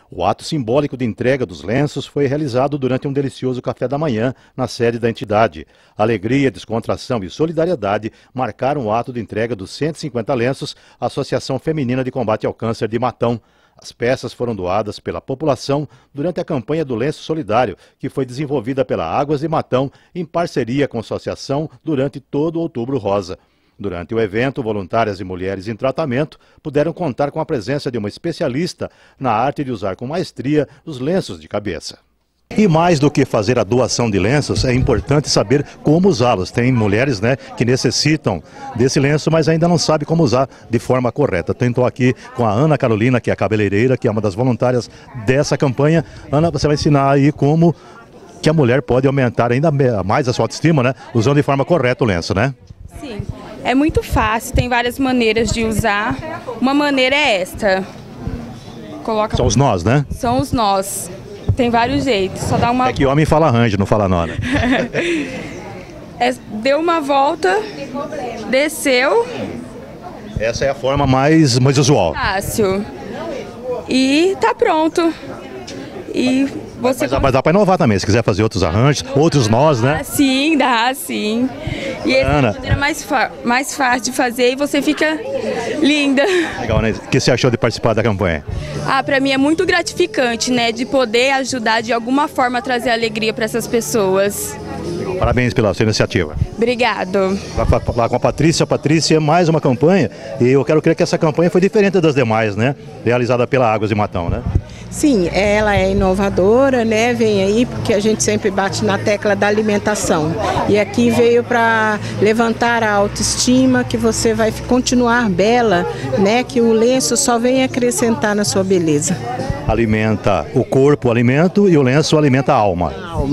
O ato simbólico de entrega dos lenços foi realizado durante um delicioso café da manhã na sede da entidade. Alegria, descontração e solidariedade marcaram o ato de entrega dos 150 lenços à Associação Feminina de Combate ao Câncer de Matão. As peças foram doadas pela população durante a campanha do Lenço Solidário, que foi desenvolvida pela Águas de Matão em parceria com a associação durante todo o Outubro Rosa. Durante o evento, voluntárias e mulheres em tratamento puderam contar com a presença de uma especialista na arte de usar com maestria os lenços de cabeça. E mais do que fazer a doação de lenços, é importante saber como usá-los. Tem mulheres, que necessitam desse lenço, mas ainda não sabem como usar de forma correta. Então estou aqui com a Ana Carolina, que é a cabeleireira, que é uma das voluntárias dessa campanha. Ana, você vai ensinar aí como que a mulher pode aumentar ainda mais a sua autoestima, usando de forma correta o lenço, Sim. É muito fácil, tem várias maneiras de usar. Uma maneira é esta. São os nós, São os nós. Tem vários jeitos. Só dá uma... É que homem fala arranjo, não fala nó, Deu uma volta, desceu. Essa é a forma mais usual. Fácil. E tá pronto. E você... Mas dá para inovar também, se quiser fazer outros arranjos, outros nós, Sim, dá, sim. E essa é a maneira mais fácil de fazer e você fica linda. Legal, né? O que você achou de participar da campanha? Para mim é muito gratificante, de poder ajudar de alguma forma a trazer alegria para essas pessoas. Parabéns pela sua iniciativa. Obrigado. Lá com a Patrícia. Patrícia, mais uma campanha, e eu quero crer que essa campanha foi diferente das demais, realizada pela Águas de Matão, Sim, ela é inovadora, vem aí porque a gente sempre bate na tecla da alimentação. E aqui veio para levantar a autoestima, que você vai continuar bela, que o lenço só vem acrescentar na sua beleza. Alimenta o corpo, o alimento, e o lenço alimenta a alma.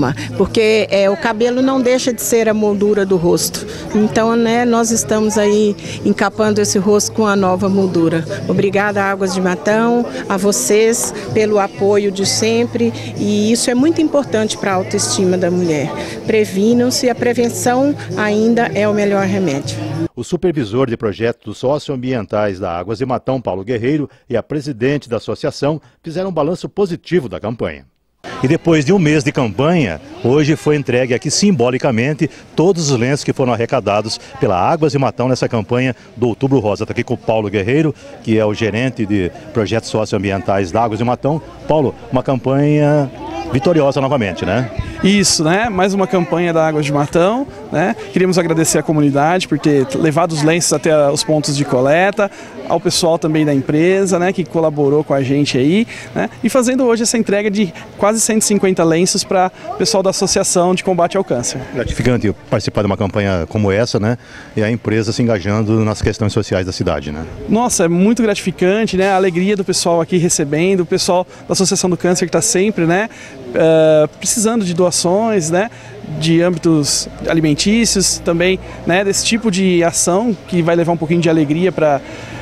Porque o cabelo não deixa de ser a moldura do rosto. Então, nós estamos aí encapando esse rosto com a nova moldura. Obrigada, Águas de Matão, a vocês pelo apoio de sempre, e isso é muito importante para a autoestima da mulher. Previnam-se, a prevenção ainda é o melhor remédio. O supervisor de projetos socioambientais da Águas de Matão, Paulo Guerreiro, e a presidente da associação fizeram um balanço positivo da campanha. E depois de um mês de campanha, hoje foi entregue aqui simbolicamente todos os lenços que foram arrecadados pela Águas de Matão nessa campanha do Outubro Rosa. Está aqui com o Paulo Guerreiro, que é o gerente de projetos socioambientais da Águas de Matão. Paulo, uma campanha vitoriosa novamente, Isso, mais uma campanha da Águas de Matão, Queríamos agradecer à comunidade por ter levado os lenços até os pontos de coleta, ao pessoal também da empresa, que colaborou com a gente aí, e fazendo hoje essa entrega de quase 150 lenços para o pessoal da Associação de Combate ao Câncer. Gratificante participar de uma campanha como essa, e a empresa se engajando nas questões sociais da cidade, Nossa, é muito gratificante, a alegria do pessoal aqui recebendo, o pessoal da Associação do Câncer que está sempre, precisando de doações, de âmbitos alimentícios também, desse tipo de ação que vai levar um pouquinho de alegria para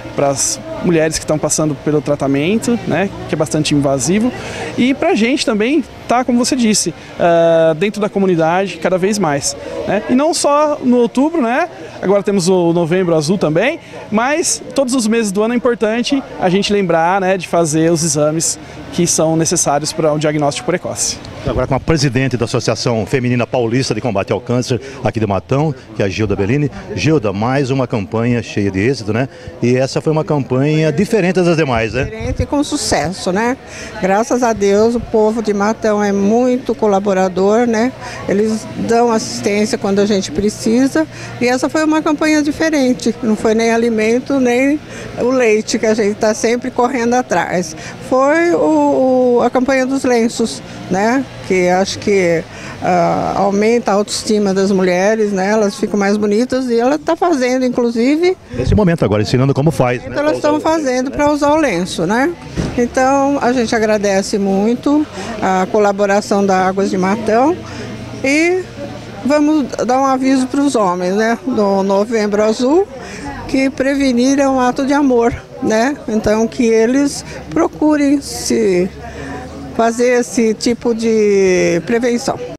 as mulheres que estão passando pelo tratamento, que é bastante invasivo, e para a gente também tá, como você disse, dentro da comunidade cada vez mais, e não só no outubro, agora temos o Novembro Azul também, mas todos os meses do ano é importante a gente lembrar, de fazer os exames que são necessários para um diagnóstico precoce. Agora com a presidente da Associação Feminina Paulista de Combate ao Câncer aqui de Matão, que é a Gilda Bellini. Gilda, mais uma campanha cheia de êxito, E essa foi uma campanha diferente das demais, Diferente e com sucesso, Graças a Deus, o povo de Matão é muito colaborador, Eles dão assistência quando a gente precisa, e essa foi uma campanha diferente. Não foi nem alimento, nem o leite, que a gente está sempre correndo atrás. Foi a campanha dos lenços, que acho que aumenta a autoestima das mulheres, Elas ficam mais bonitas, e ela está fazendo, inclusive... Nesse momento agora, ensinando como faz, Então elas estão fazendo para usar o lenço, Então a gente agradece muito a colaboração da Águas de Matão, e vamos dar um aviso para os homens, do Novembro Azul, que prevenir é um ato de amor, Então que eles procurem se fazer esse tipo de prevenção.